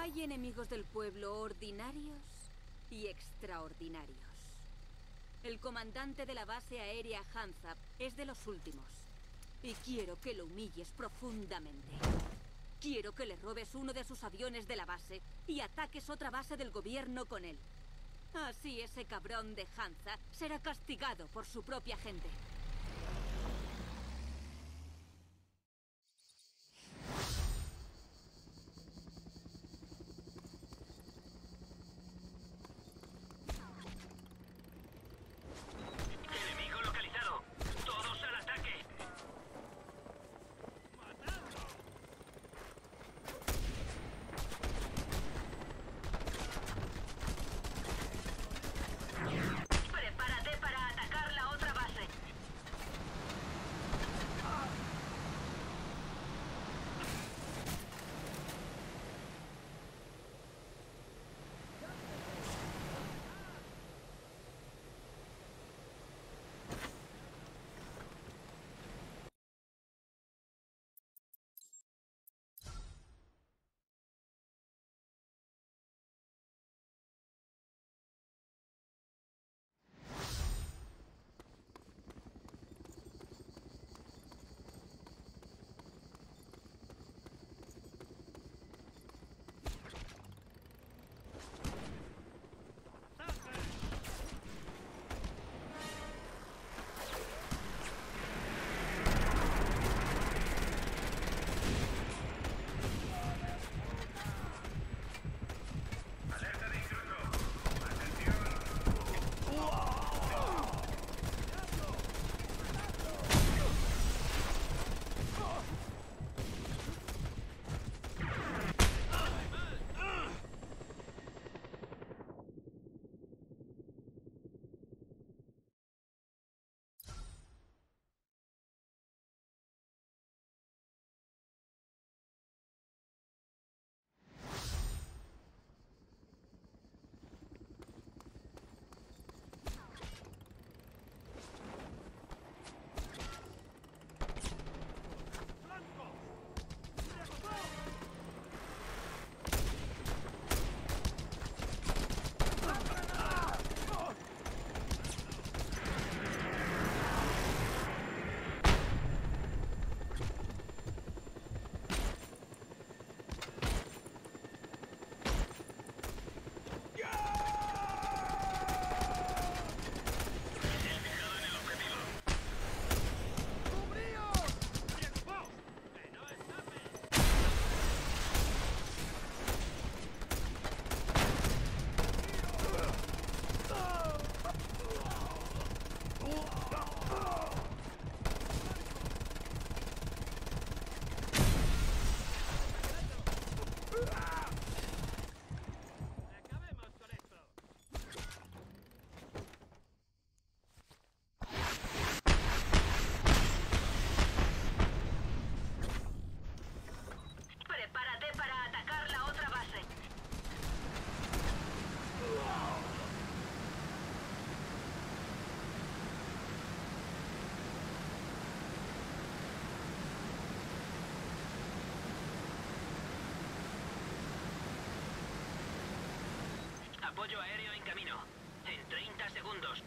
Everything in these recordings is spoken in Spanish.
Hay enemigos del pueblo ordinarios y extraordinarios. El comandante de la base aérea Hanzab es de los últimos. Y quiero que lo humilles profundamente. Quiero que le robes uno de sus aviones de la base y ataques otra base del gobierno con él. Así ese cabrón de Hanza será castigado por su propia gente. Enemigo localizado. Todos al ataque. Prepárate para atacar la otra base. Alerta de intruso. Atención. Acabemos con esto. Prepárate para atacar la otra base. Apoyo aéreo en camino. En 30 segundos.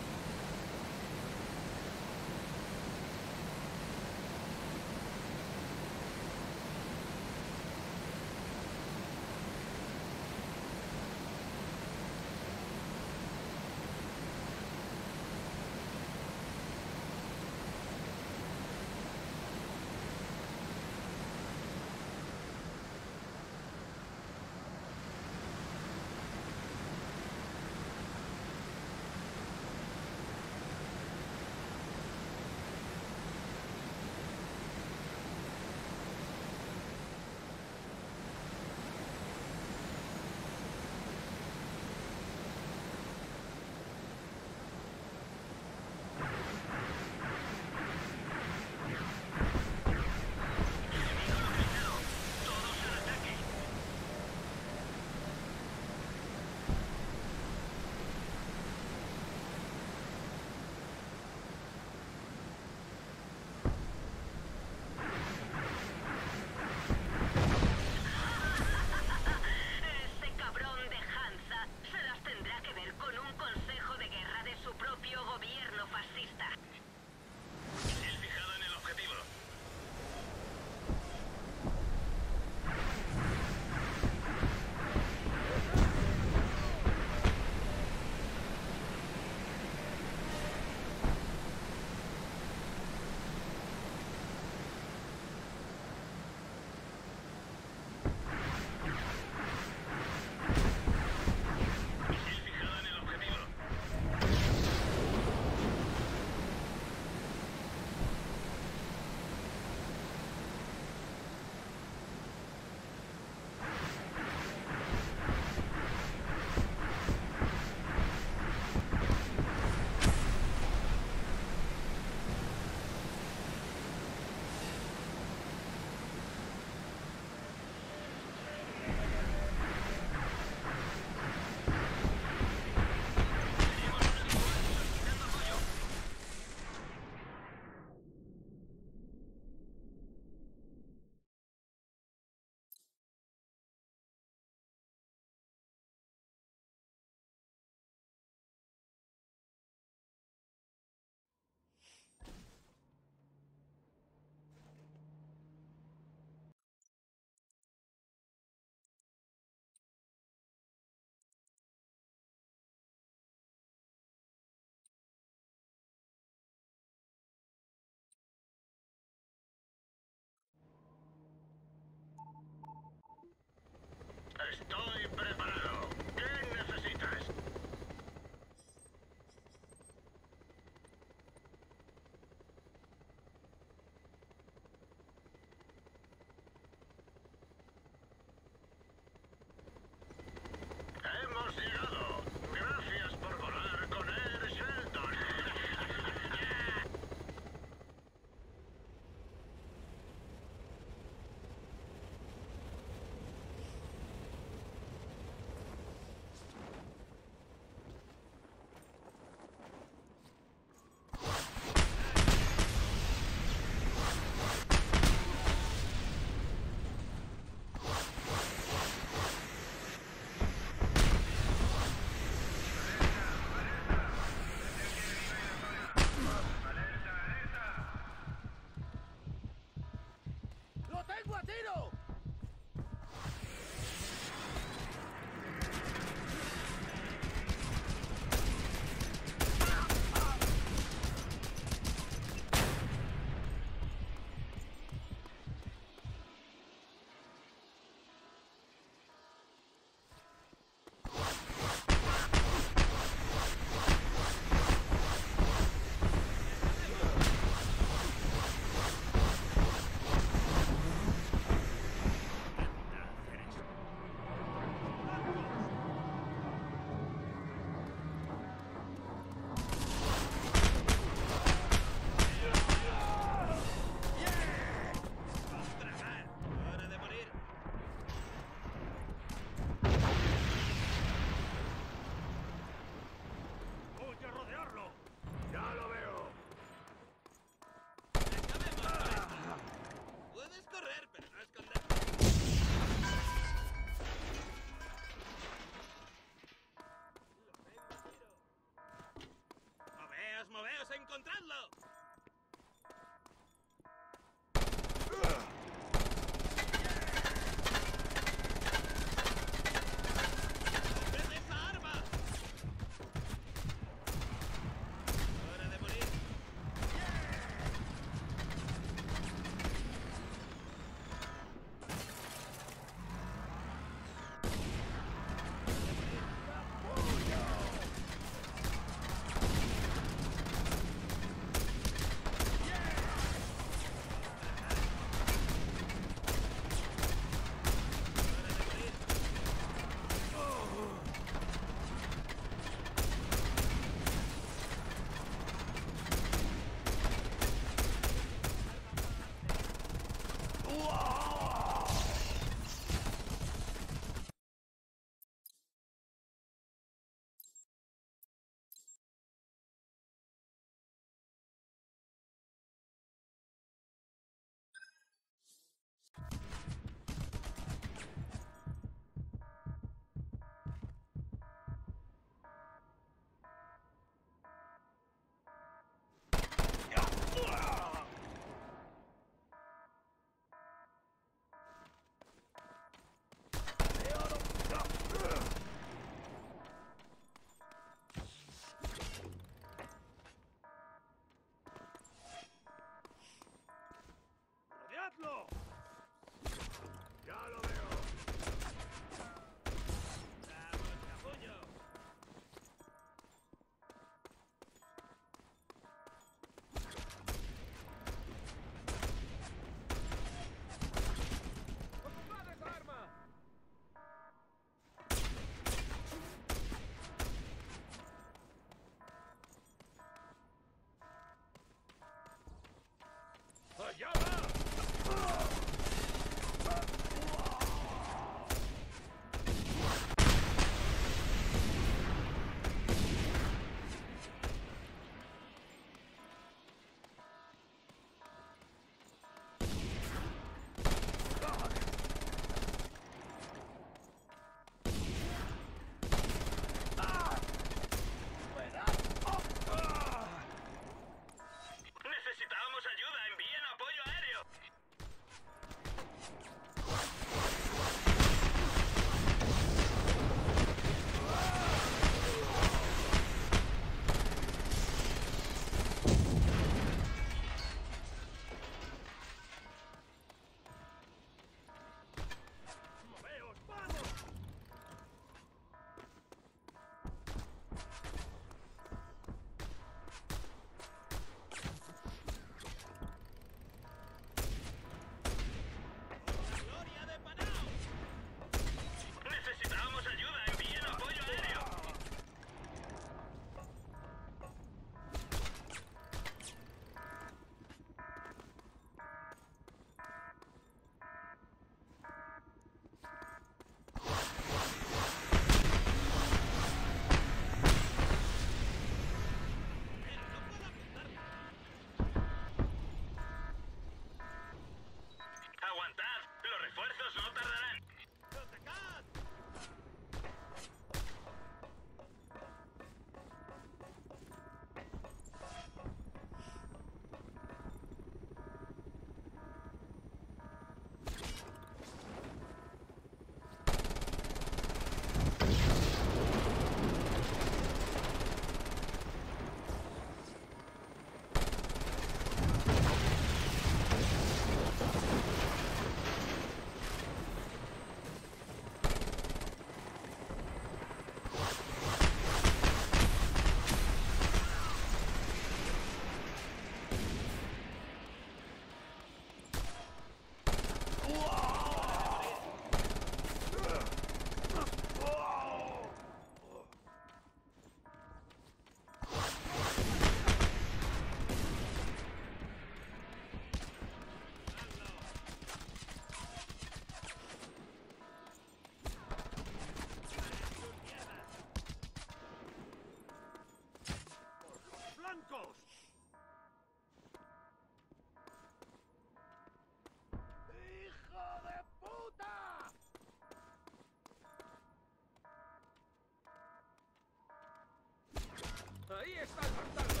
está el bastardo!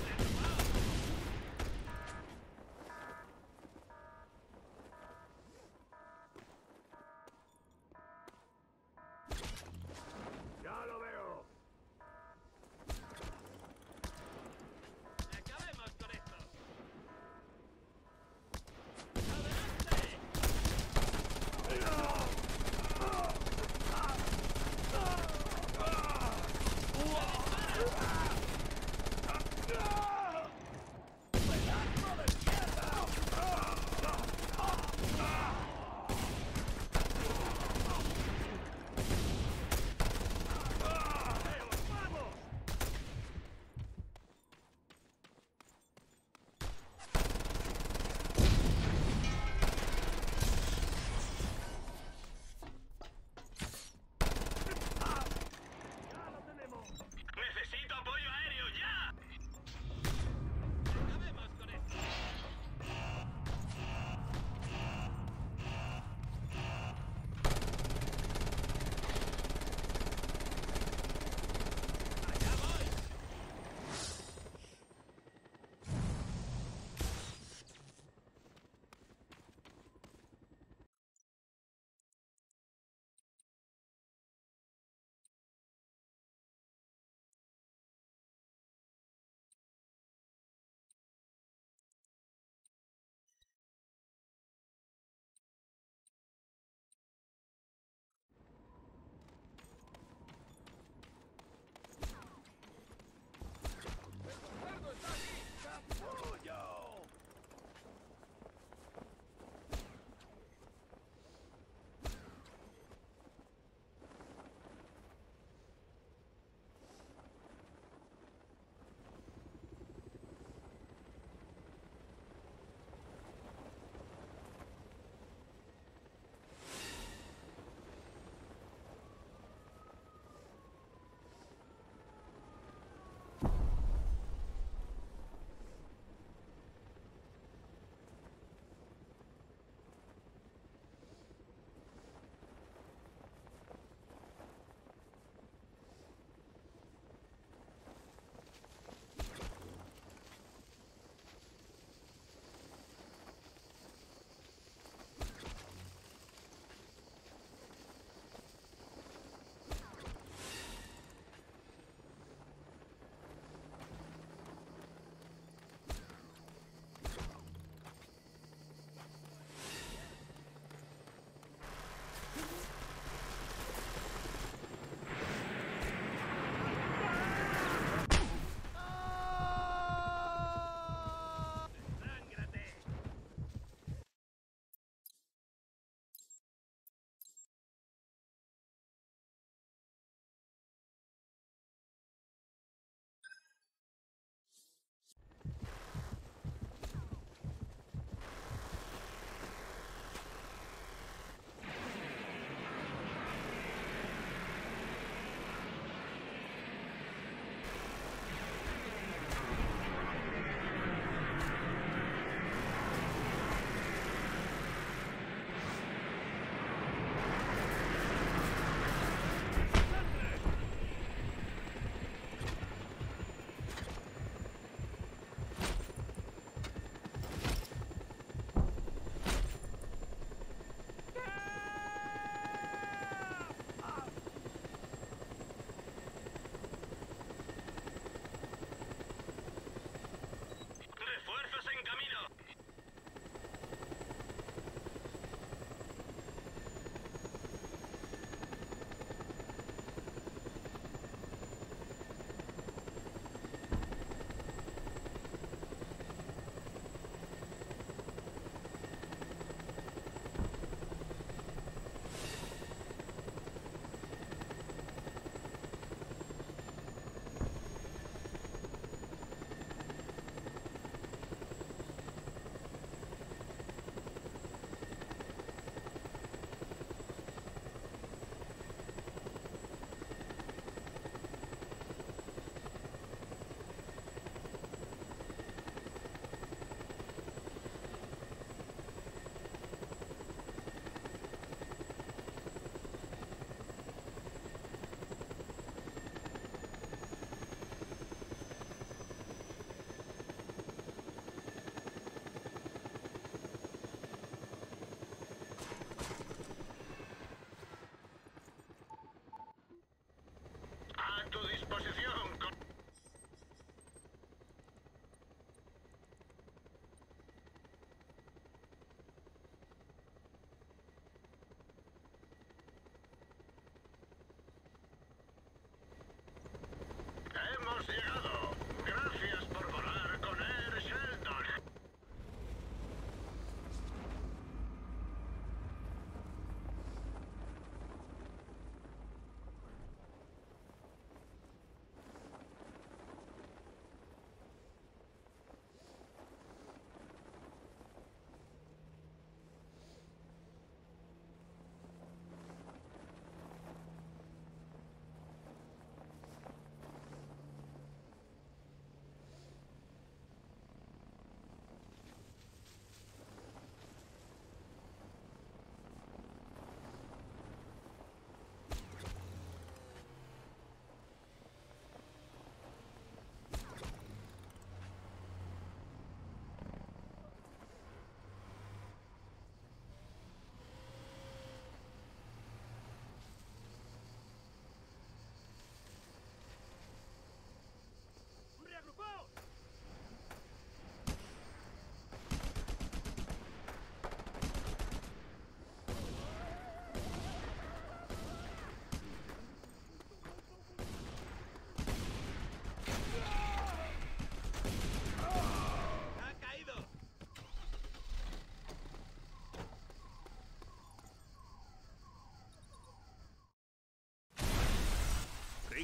¡Ya lo veo! ¡Acabemos con esto!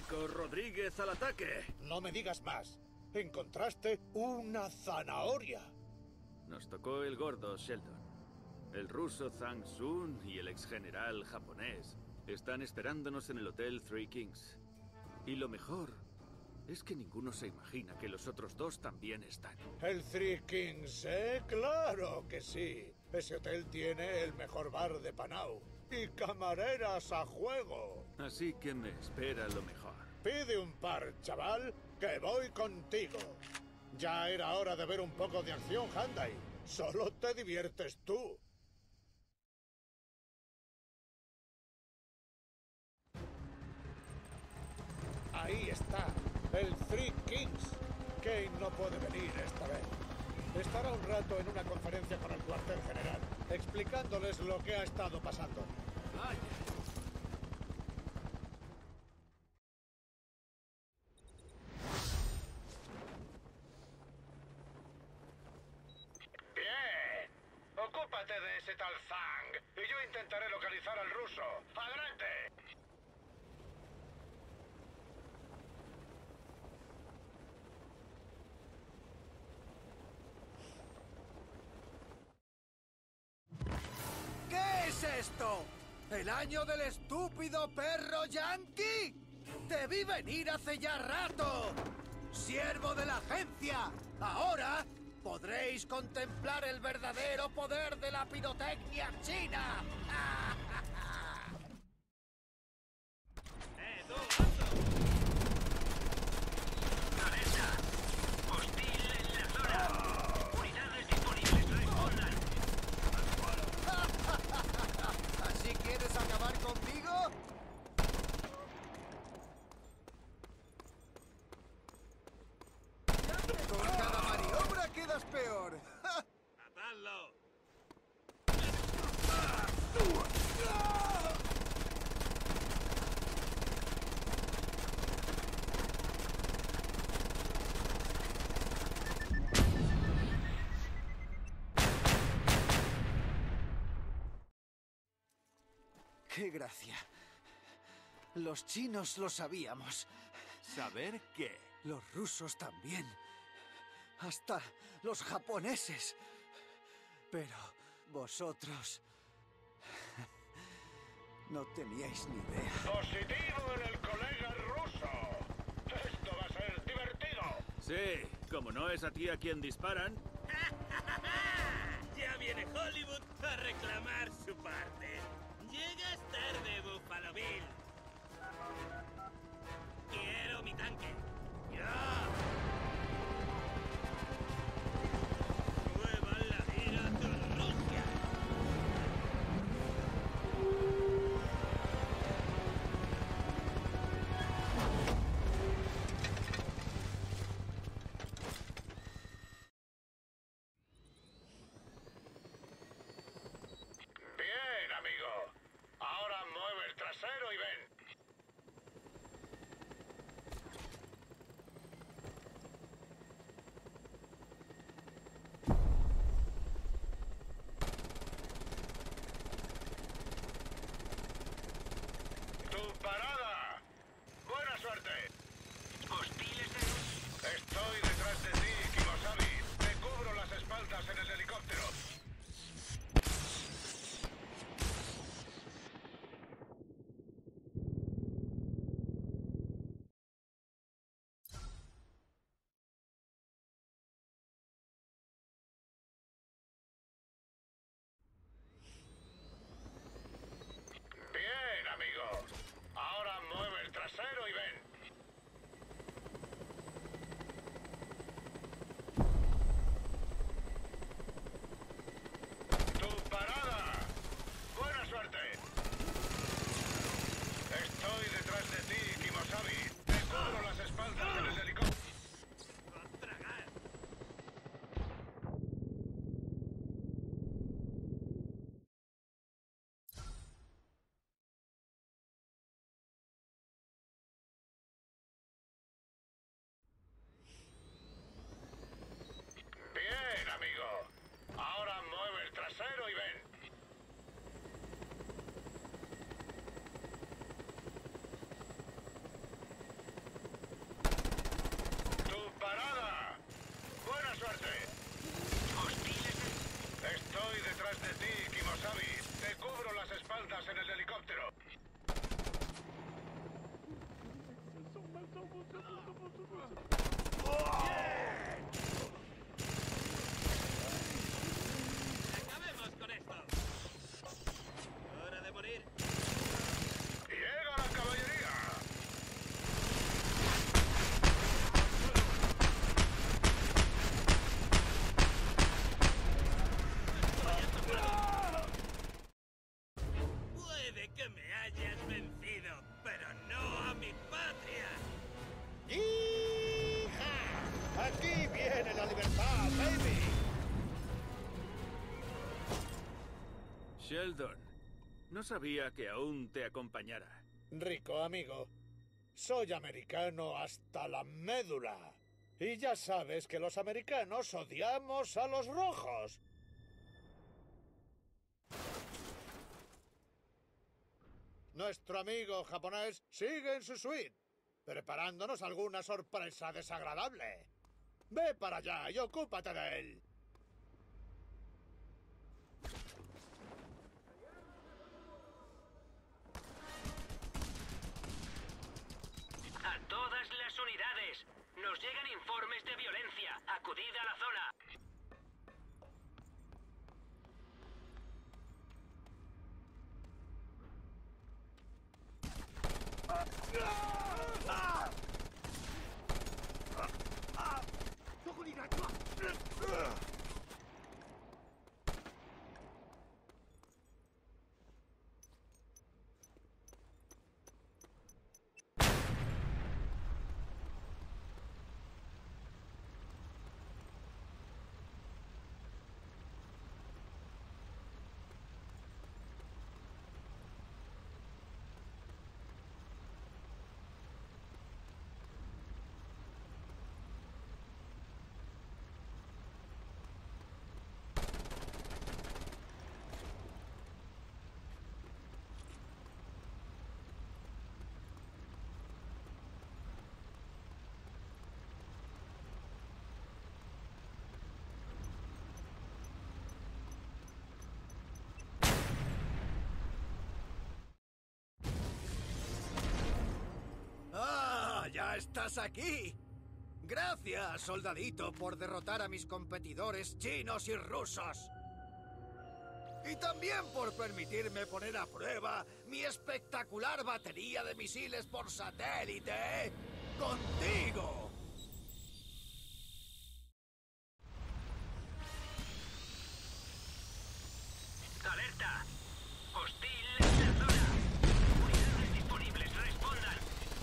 Nico Rodríguez al ataque. No me digas más. Encontraste una zanahoria. Nos tocó el gordo Sheldon. El ruso Zhang Sun y el ex general japonés están esperándonos en el Hotel Three Kings. Y lo mejor es que ninguno se imagina que los otros dos también están. El Three Kings, ¿eh? ¡Claro que sí! Ese hotel tiene el mejor bar de Panau. Y camareras a juego. Así que me espera lo mejor. Pide un par, chaval, que voy contigo. Ya era hora de ver un poco de acción, Handai. Solo te diviertes tú. Ahí está, el Three Kings. Kane no puede venir esta vez. Estará un rato en una conferencia con el cuartel general, explicándoles lo que ha estado pasando. Bien. Ocúpate de ese tal Zhang y yo intentaré localizar al ruso. ¡Adelante! ¿Qué es esto? ¿El año del estúpido perro yanqui? ¡Te vi venir hace ya rato! ¡Siervo de la agencia! Ahora podréis contemplar el verdadero poder de la pirotecnia china. ¡Tú, alto! ¡Alerta! ¡Hostil en la zona! ¡Unidades disponibles! ¡Respondan! ¿Así quieres acabar conmigo? Con cada maniobra quedas peor. ¡Matadlo! ¡Qué gracia! Los chinos lo sabíamos. ¿Saber qué? Los rusos también. Hasta los japoneses. Pero vosotros... no teníais ni idea. Positivo en el colega ruso. Esto va a ser divertido. Sí, como no es a ti a quien disparan. Ya viene Hollywood a reclamar su parte. Llegas tarde, Buffalo Bill. Quiero mi tanque. ¡Ya! ¡Muevan la vida a tu Rusia! Bien, amigo. Ahora mueve el trasero y ven. baby! Sheldon, no sabía que aún te acompañara. Rico, amigo. Soy americano hasta la médula. Y ya sabes que los americanos odiamos a los rojos. Nuestro amigo japonés sigue en su suite, preparándonos alguna sorpresa desagradable. Ve para allá y ocúpate de él. A todas las unidades, nos llegan informes de violencia. Acudid a la zona. ¡Ah! ¡Ya estás aquí! Gracias, soldadito, por derrotar a mis competidores chinos y rusos. Y también por permitirme poner a prueba mi espectacular batería de misiles por satélite. ¡Contigo! ¡Alerta! ¡Hostil en la zona! Unidades disponibles, respondan.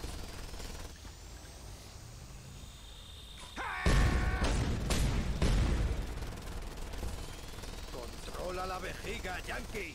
¡Controla la vejiga, Yankee!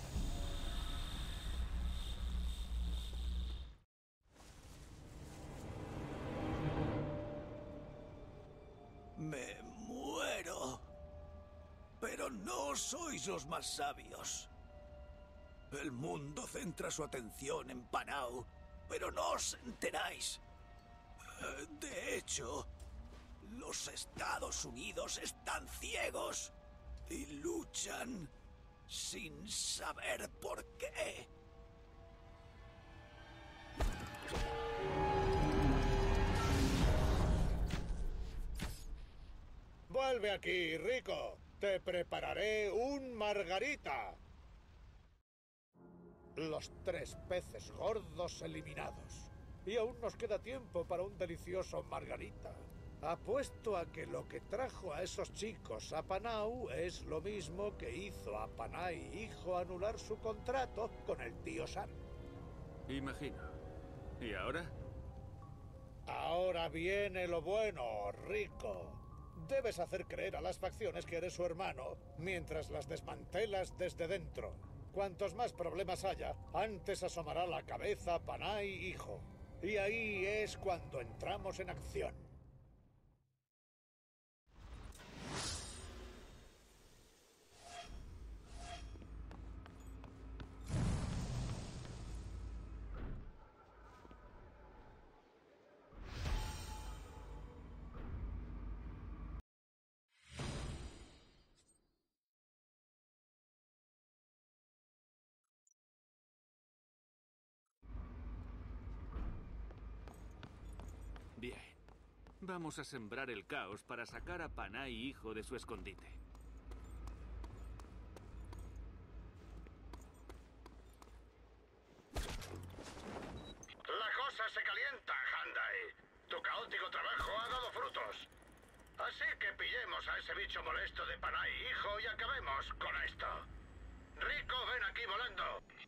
Me muero. Pero no sois los más sabios. El mundo centra su atención en Panau, pero no os enteráis. De hecho, los Estados Unidos están ciegos y luchan sin saber por qué. Vuelve aquí, Rico. Te prepararé un margarita. Los 3 peces gordos eliminados. Y aún nos queda tiempo para un delicioso margarita. Apuesto a que lo que trajo a esos chicos a Panau es lo mismo que hizo a Panay hijo anular su contrato con el tío Sam. Imagino. ¿Y ahora? Ahora viene lo bueno, Rico. Debes hacer creer a las facciones que eres su hermano mientras las desmantelas desde dentro. Cuantos más problemas haya, antes asomará la cabeza Panay hijo. Y ahí es cuando entramos en acción. Bien. Vamos a sembrar el caos para sacar a Panay hijo de su escondite. La cosa se calienta, Handai. Tu caótico trabajo ha dado frutos. Así que pillemos a ese bicho molesto de Panay hijo y acabemos con esto. Rico, ven aquí volando.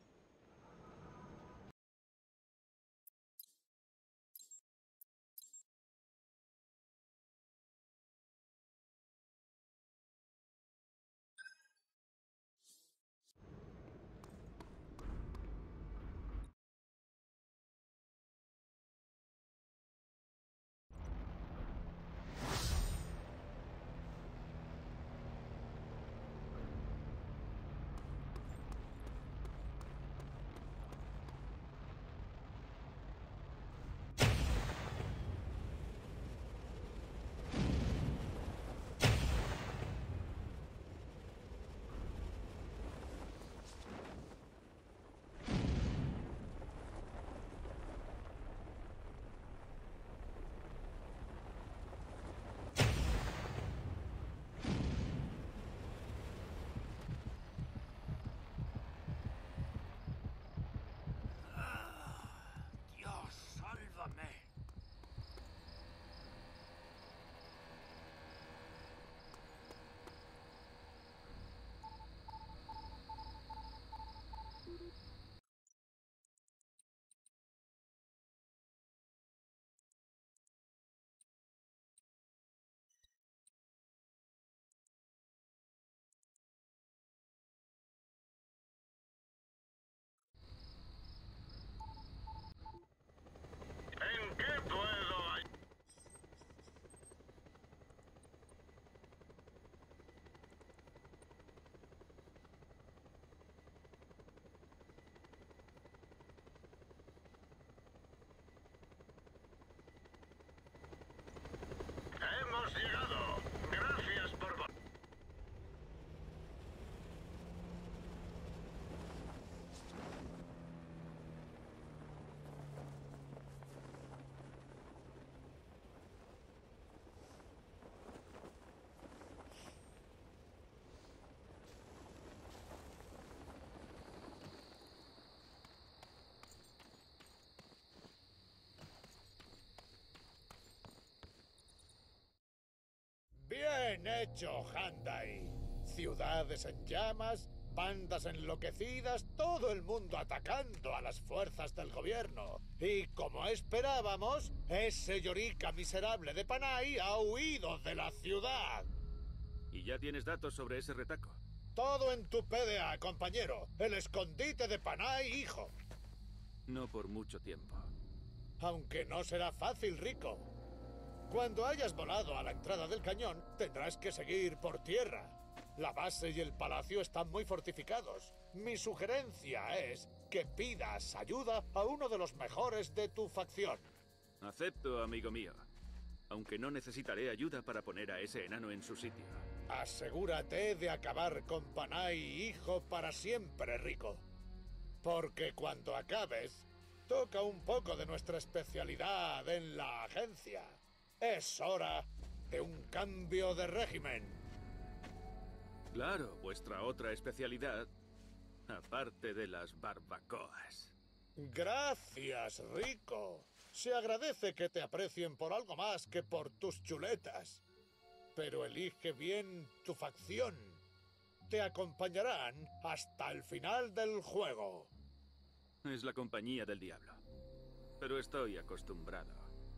hecho, Handai. Ciudades en llamas, bandas enloquecidas, todo el mundo atacando a las fuerzas del gobierno. Y como esperábamos, ese Yorika miserable de Panay ha huido de la ciudad. ¿Y ya tienes datos sobre ese retaco? Todo en tu PDA, compañero. El escondite de Panay, hijo. No por mucho tiempo. Aunque no será fácil, Rico. Cuando hayas volado a la entrada del cañón, tendrás que seguir por tierra. La base y el palacio están muy fortificados. Mi sugerencia es que pidas ayuda a uno de los mejores de tu facción. Acepto, amigo mío. Aunque no necesitaré ayuda para poner a ese enano en su sitio. Asegúrate de acabar con Panay, hijo, para siempre, Rico. Porque cuando acabes, toca un poco de nuestra especialidad en la agencia. Es hora de un cambio de régimen. Claro, vuestra otra especialidad, aparte de las barbacoas. Gracias, Rico. Se agradece que te aprecien por algo más que por tus chuletas. Pero elige bien tu facción. Te acompañarán hasta el final del juego. Es la compañía del diablo. Pero estoy acostumbrado.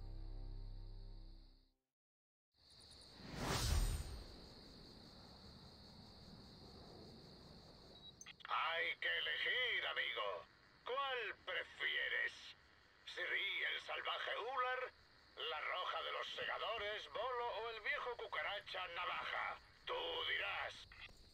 Hay que elegir, amigo. ¿Cuál prefieres? ¿Siri, el salvaje Ular? ¿La roja de los segadores, Bolo o el viejo cucaracha Navaja? Tú dirás.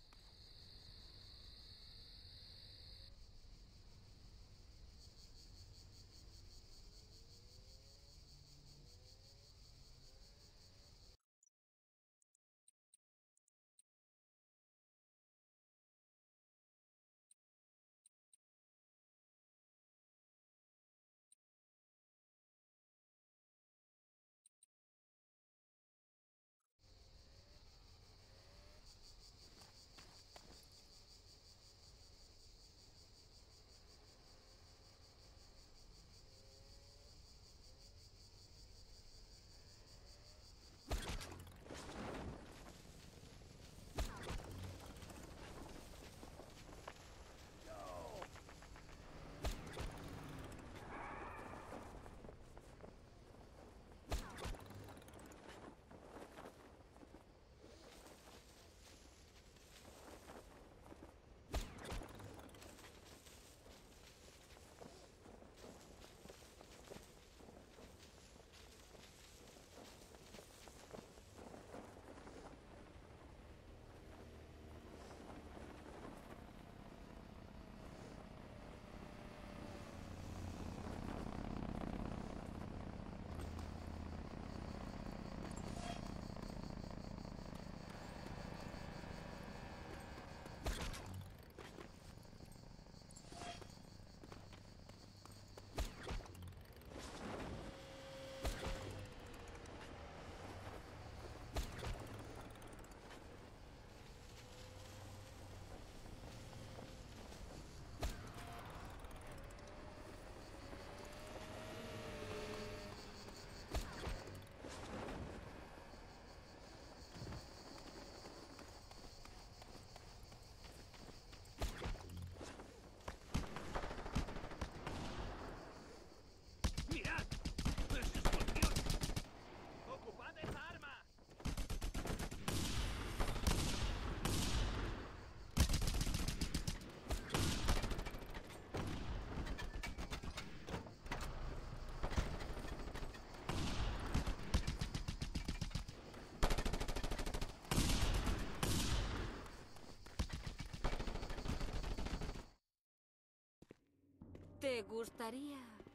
¿Te gustaría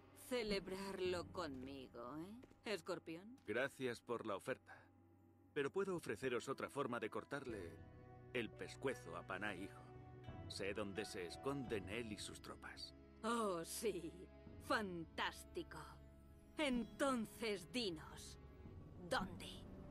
celebrarlo conmigo, escorpión? Gracias por la oferta. Pero puedo ofreceros otra forma de cortarle el pescuezo a Panay, hijo. Sé dónde se esconden él y sus tropas. Oh, sí. Fantástico. Entonces dinos, ¿dónde?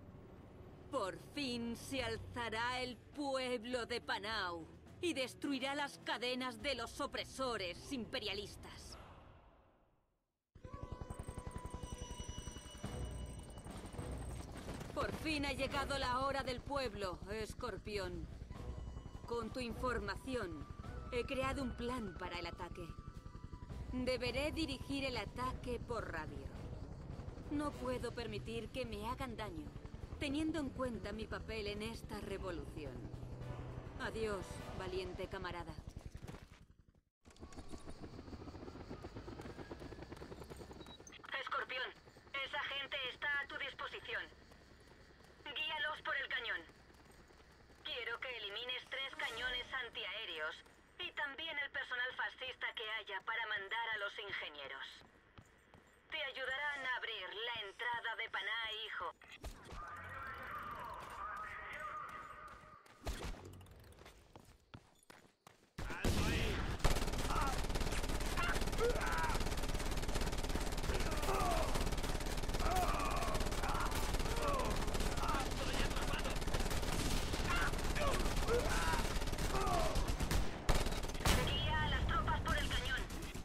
Por fin se alzará el pueblo de Panau y destruirá las cadenas de los opresores imperialistas. Por fin ha llegado la hora del pueblo, Escorpión. Con tu información, he creado un plan para el ataque. Deberé dirigir el ataque por radio. No puedo permitir que me hagan daño, teniendo en cuenta mi papel en esta revolución. Adiós, valiente camarada. Escorpión, esa gente está a tu disposición. Guíalos por el cañón. Quiero que elimines 3 cañones antiaéreos y también el personal fascista que haya para mandar a los ingenieros. Te ayudarán a abrir la entrada de Panay, hijo. Guía a las tropas por el cañón.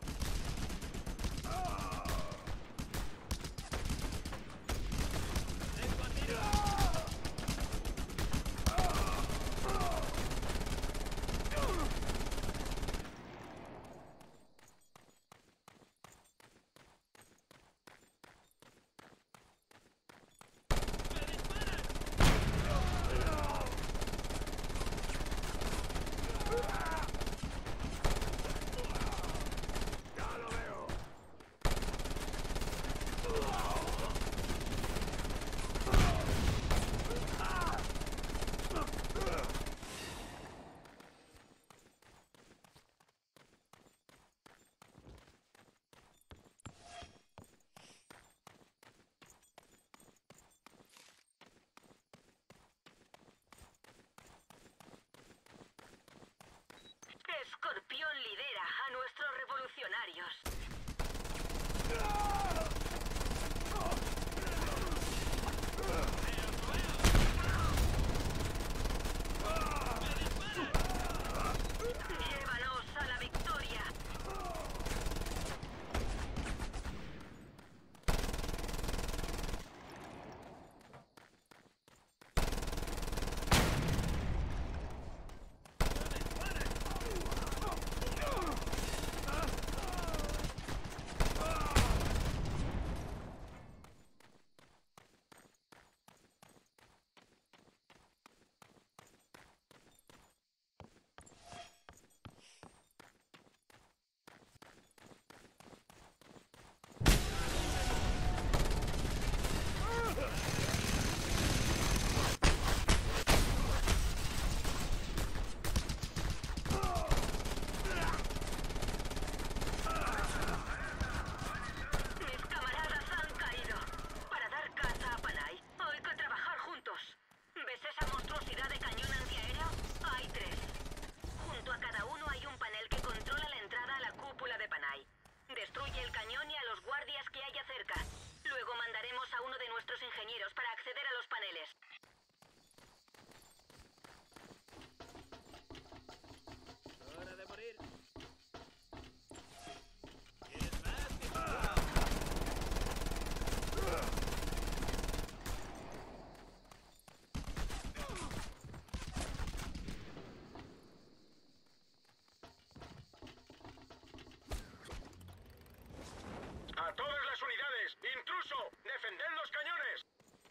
Escorpión lidera a nuestros revolucionarios. Llévanos a la victoria. Mis camaradas han caído. Para dar caza a Panay, hay que trabajar juntos. ¿Ves esa monstruosidad de cañón antiaéreo? Hay 3. Junto a cada uno hay un panel que controla la entrada a la cúpula de Panay. Destruye el cañón y a los guardias que haya cerca. Luego mandaremos a uno de nuestros ingenieros para acceder a los paneles. ¡Hora de morir! ¡A todas las unidades! ¡Intruso! ¡Defended los cañones!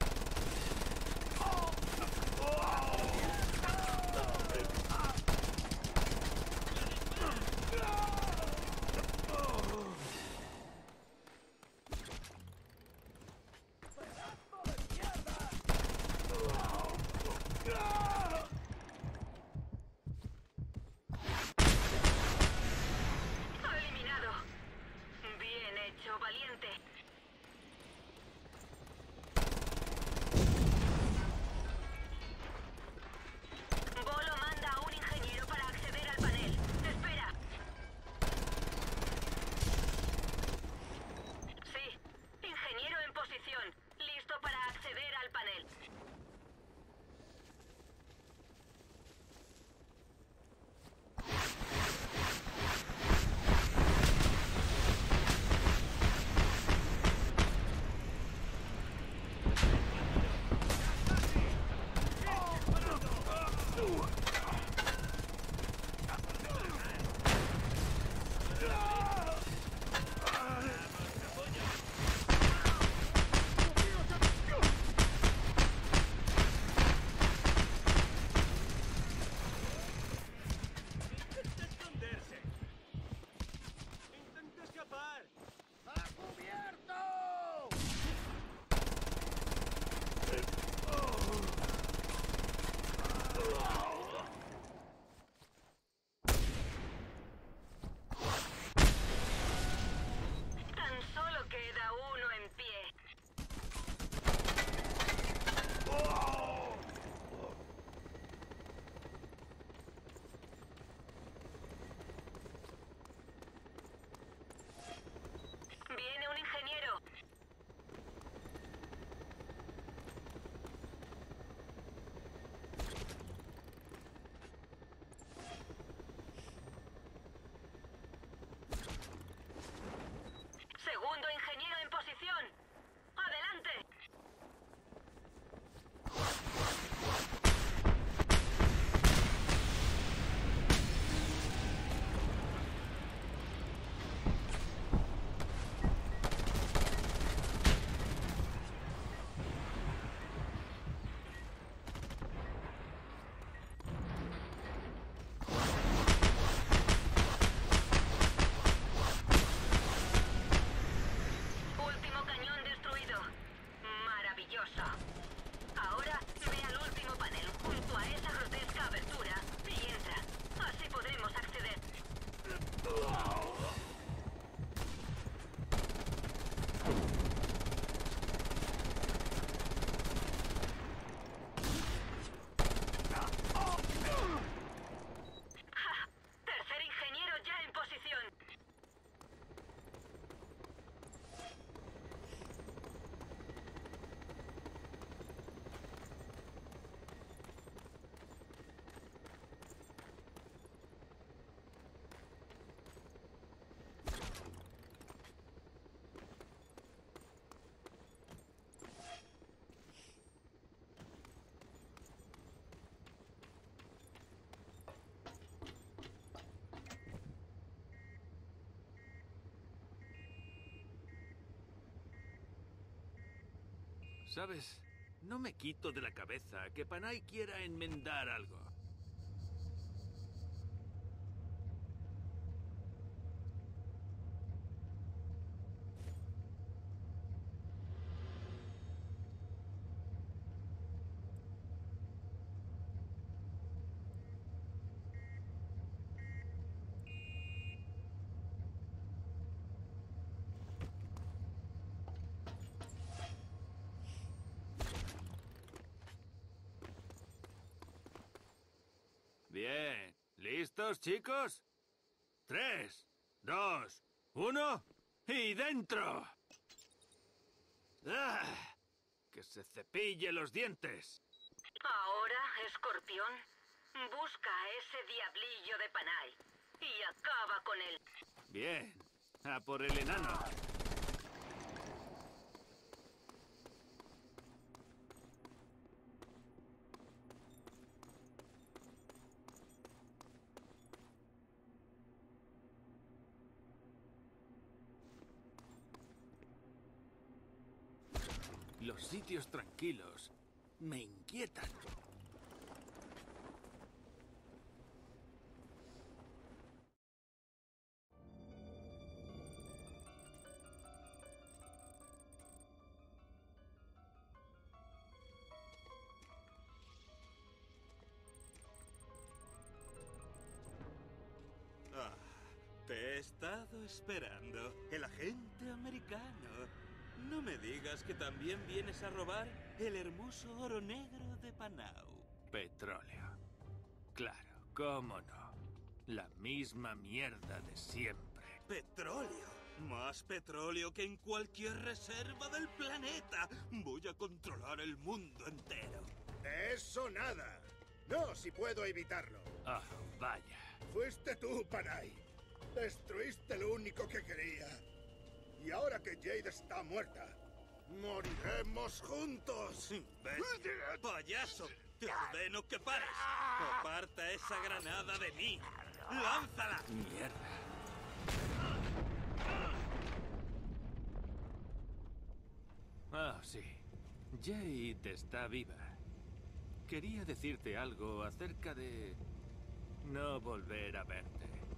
Eliminado. Bien hecho, valiente. Bolo manda a un ingeniero para acceder al panel. Espera. Sí, ingeniero en posición. Listo para acceder al panel. ¿Sabes? No me quito de la cabeza que Panay quiera enmendar algo. Bien. ¿Listos, chicos? 3, 2, 1 y dentro. ¡Ah! Que se cepille los dientes. Ahora, Escorpión, busca a ese diablillo de Panay y acaba con él. Bien. A por el enano. Los sitios tranquilos me inquietan. Ah, te he estado esperando. El agente americano. No me digas que también vienes a robar el hermoso oro negro de Panau. Petróleo. Claro, cómo no. La misma mierda de siempre. ¡Petróleo! Más petróleo que en cualquier reserva del planeta. Voy a controlar el mundo entero. Eso nada. No, si puedo evitarlo. Ah, vaya. Fuiste tú, Panay. Destruiste lo único que quería. Y ahora que Jade está muerta, moriremos juntos. ¿Ves? ¡Payaso! Te ordeno que pares. Aparta esa granada de mí. ¡Lánzala! Mierda. Ah, sí. Jade está viva. Quería decirte algo acerca de no volver a verte.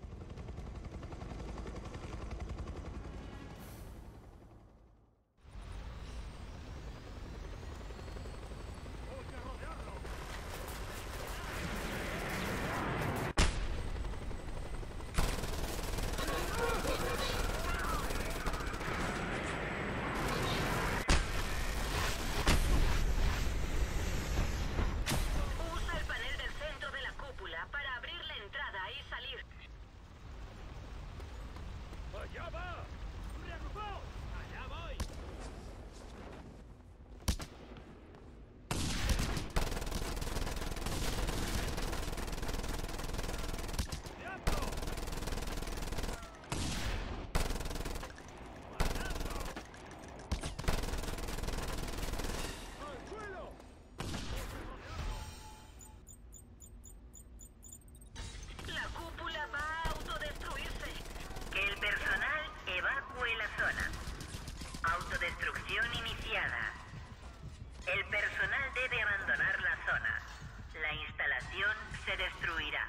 Usa el panel del centro de la cúpula para abrir la entrada y salir. ¡Allá va! ¡Reagrupaos! ¡Allá voy! ¡Diablo! ¡Al suelo! La cúpula va a autodestruirse. Que el personal evacúe la zona. Autodestrucción iniciada. El personal debe abandonar la zona. La instalación se destruirá.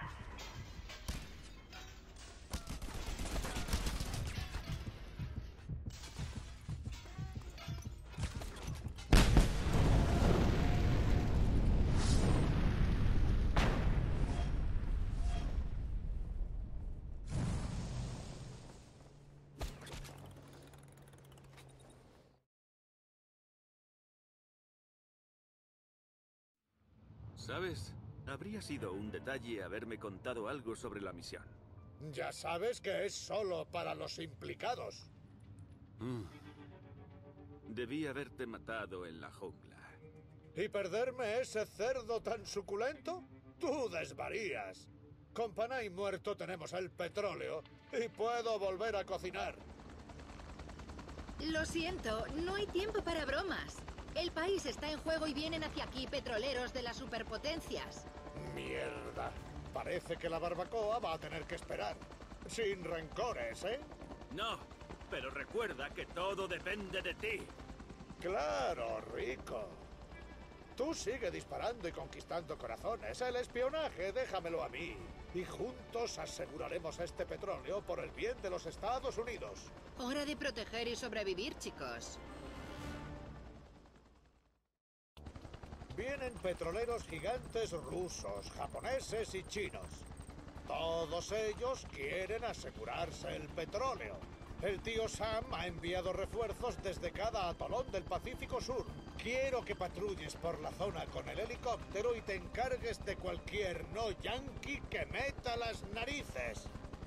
¿Sabes? Habría sido un detalle haberme contado algo sobre la misión. Ya sabes que es solo para los implicados. Debí haberte matado en la jungla. ¿Y perderme ese cerdo tan suculento? Tú desvarías. Con Panay muerto tenemos el petróleo y puedo volver a cocinar. Lo siento, no hay tiempo para bromas. El país está en juego y vienen hacia aquí petroleros de las superpotencias. Mierda. Parece que la barbacoa va a tener que esperar. Sin rencores, ¿eh? No, pero recuerda que todo depende de ti. Claro, Rico. Tú sigue disparando y conquistando corazones. El espionaje, déjamelo a mí. Y juntos aseguraremos este petróleo por el bien de los Estados Unidos. Hora de proteger y sobrevivir, chicos. Vienen petroleros gigantes rusos, japoneses y chinos. Todos ellos quieren asegurarse el petróleo. El tío Sam ha enviado refuerzos desde cada atolón del Pacífico Sur. Quiero que patrulles por la zona con el helicóptero y te encargues de cualquier no yanqui que meta las narices.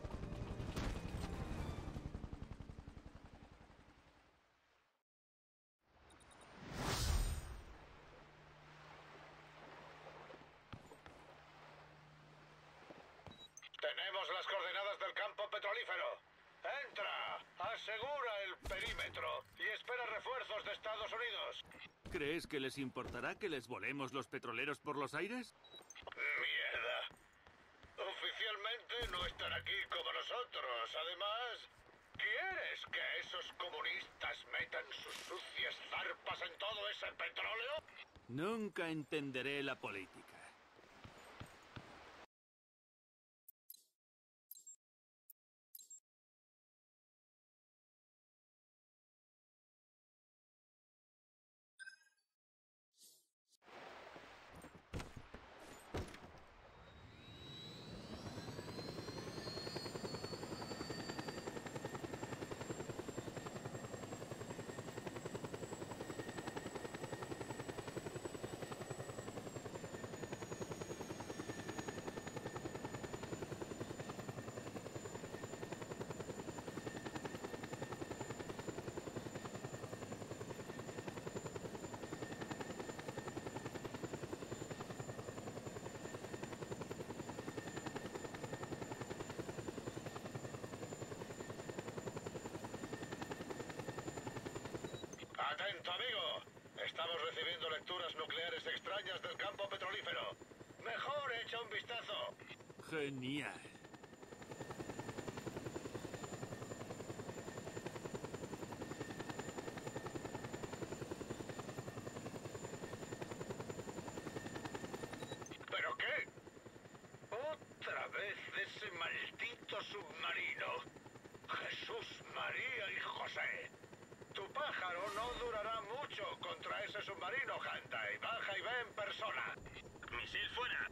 Tenemos las coordenadas del campo petrolífero. ¡Entra! Asegura el perímetro y espera refuerzos de Estados Unidos. ¿Crees que les importará que les volemos los petroleros por los aires? Mierda. Oficialmente no están aquí como nosotros. Además, ¿quieres que esos comunistas metan sus sucias zarpas en todo ese petróleo? Nunca entenderé la política. Atento, amigo. Estamos recibiendo lecturas nucleares extrañas del campo petrolífero. Mejor echa un vistazo. Genial. ¿Pero qué? Otra vez ese maldito submarino. Jesús, María y José. Tu pájaro no durará mucho contra ese submarino, Hyundai. Baja y ve en persona. Misil fuera.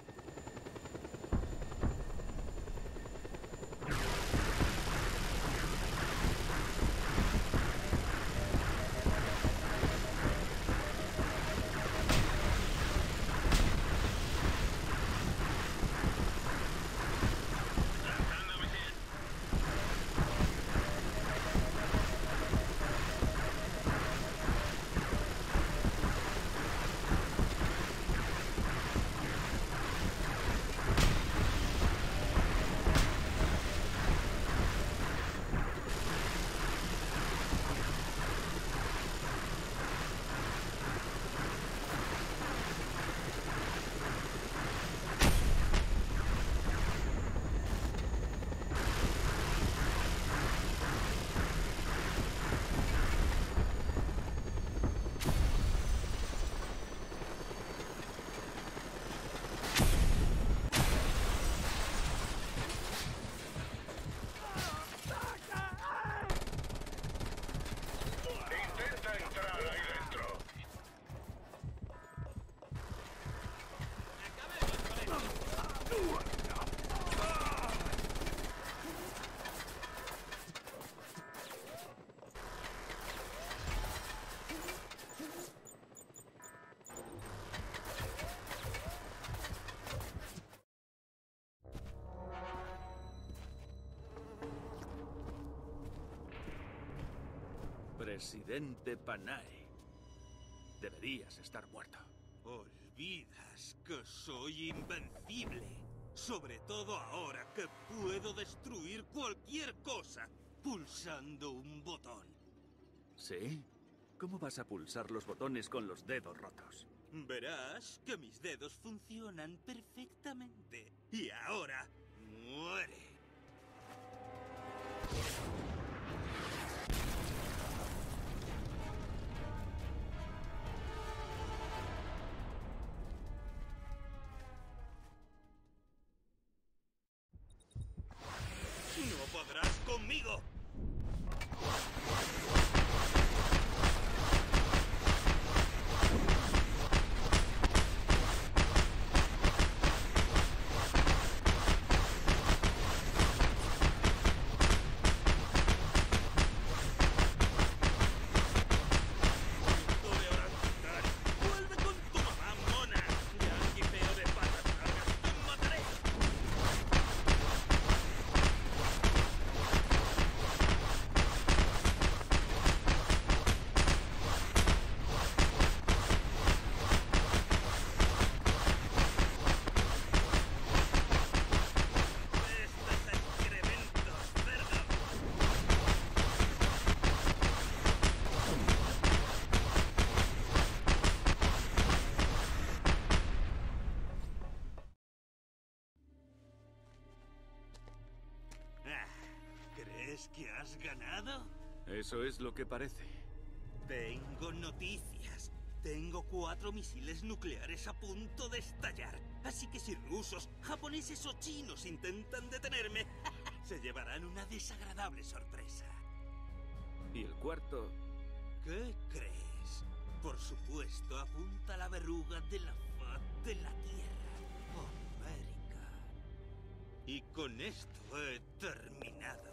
Intenta entrar ahí dentro. Presidente Panay. Deberías estar muerto. Olvidas que soy invencible. Sobre todo ahora que puedo destruir cualquier cosa pulsando un botón. ¿Sí? ¿Cómo vas a pulsar los botones con los dedos rotos? Verás que mis dedos funcionan perfectamente. Y ahora, muere. podrás conmigo. Vuelve con tu mamá, mona. Yankee feo de patas largas, te mataré. Estos excrementos, cerdo. Ah, ¿crees que has ganado? Eso es lo que parece. Tengo noticias. Tengo 4 misiles nucleares a punto de estallar. Así que si rusos, japoneses o chinos intentan detenerme, se llevarán una desagradable sorpresa. Y el cuarto... ¿Qué crees? Por supuesto, apunta a la verruga de la faz de la Tierra. América. Y con esto he terminado.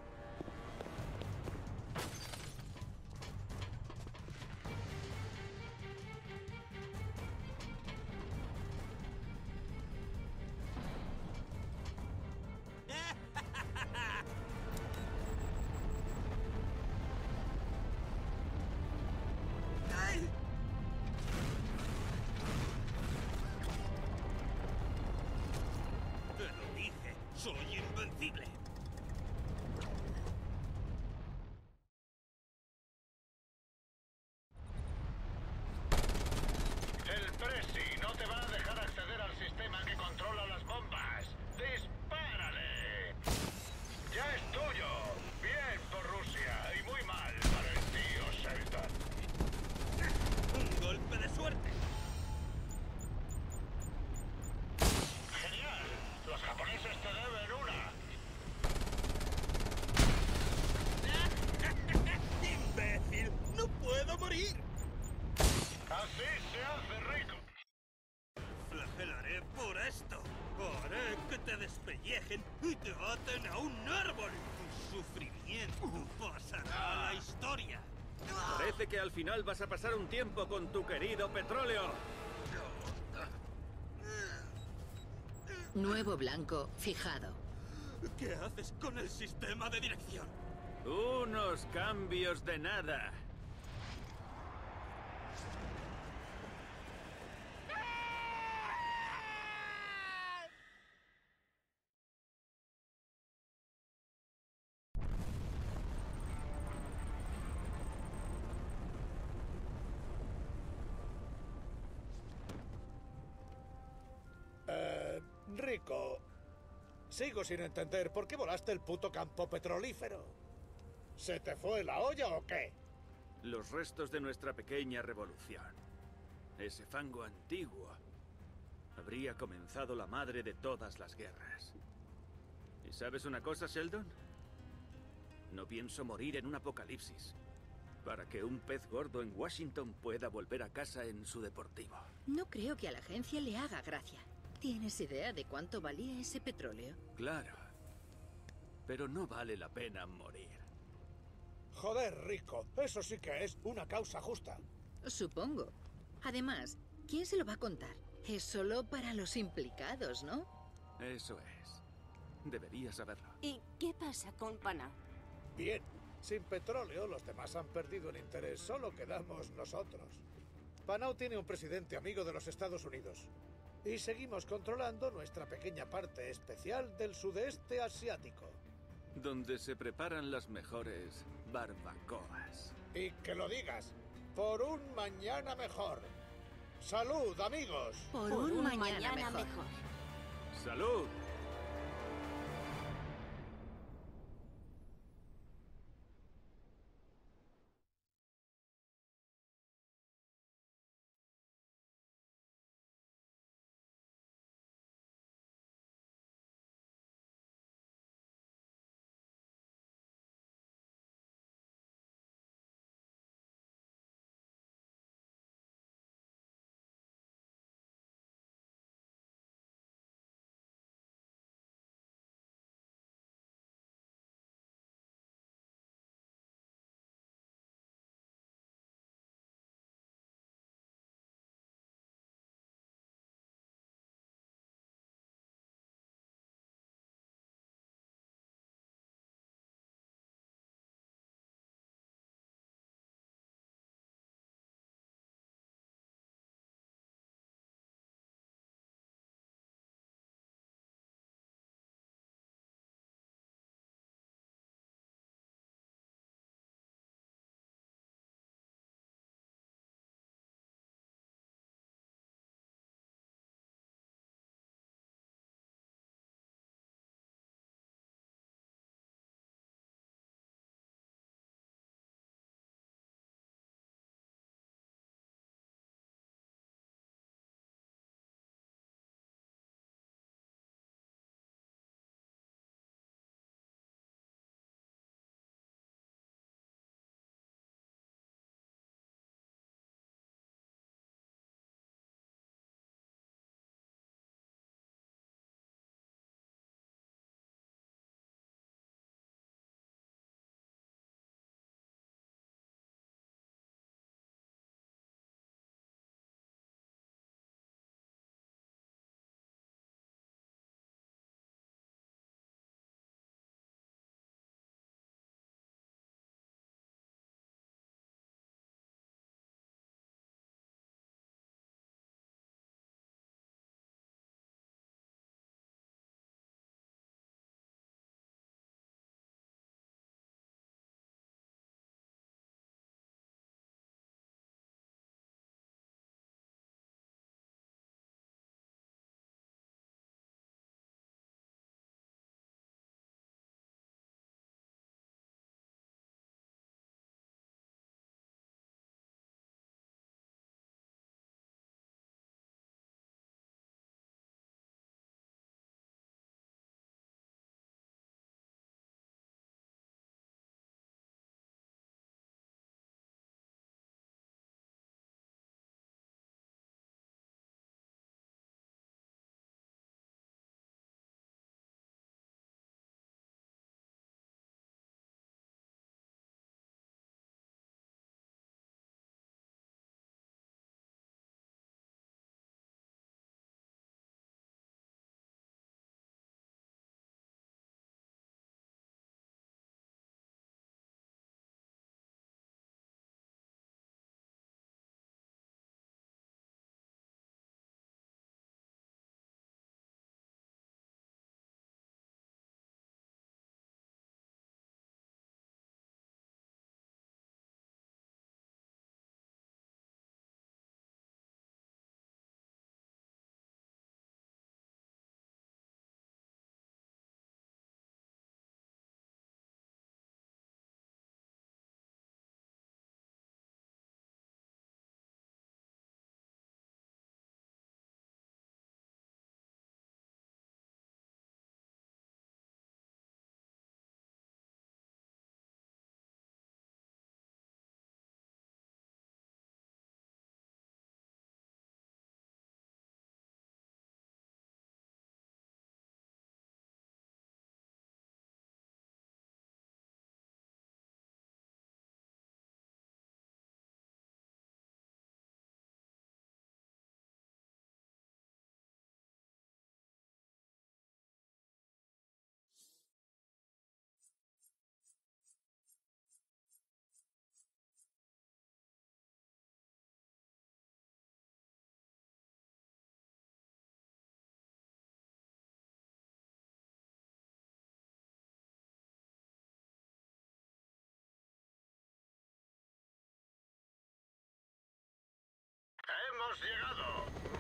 ¡Ay! Te lo dije, soy invencible. El Presi no te va a dejar acceder al sistema que controla las bombas. ¡Dispárale! ¡Ya es tuyo! Bien por Rusia y muy mal para el tío Sheldon. Un golpe de suerte. ¡Genial! Los japoneses te deben una. ¡Imbécil! ¡No puedo morir! Así se hace rico. Flagelaré por esto. Haré que te despellejen y te aten a un árbol. Tu sufrimiento pasará a la historia. Parece que al final vas a pasar un tiempo con tu querido petróleo. Nuevo blanco fijado. ¿Qué haces con el sistema de dirección? Unos cambios de nada. Rico, sigo sin entender por qué volaste el puto campo petrolífero. ¿Se te fue la olla o qué? Los restos de nuestra pequeña revolución. Ese fango antiguo habría comenzado la madre de todas las guerras. ¿Y sabes una cosa, Sheldon? No pienso morir en un apocalipsis para que un pez gordo en Washington pueda volver a casa en su deportivo. No creo que a la agencia le haga gracia. ¿Tienes idea de cuánto valía ese petróleo? Claro, pero no vale la pena morir. Joder, Rico, eso sí que es una causa justa. Supongo. Además, ¿quién se lo va a contar? Es solo para los implicados, ¿no? Eso es. Deberías saberlo. ¿Y qué pasa con Pana? Bien, sin petróleo los demás han perdido el interés, solo quedamos nosotros. Panau tiene un presidente amigo de los Estados Unidos. Y seguimos controlando nuestra pequeña parte especial del sudeste asiático. Donde se preparan las mejores barbacoas. Y que lo digas, por un mañana mejor. ¡Salud, amigos! Por un mañana mejor. ¡Salud! Hemos llegado.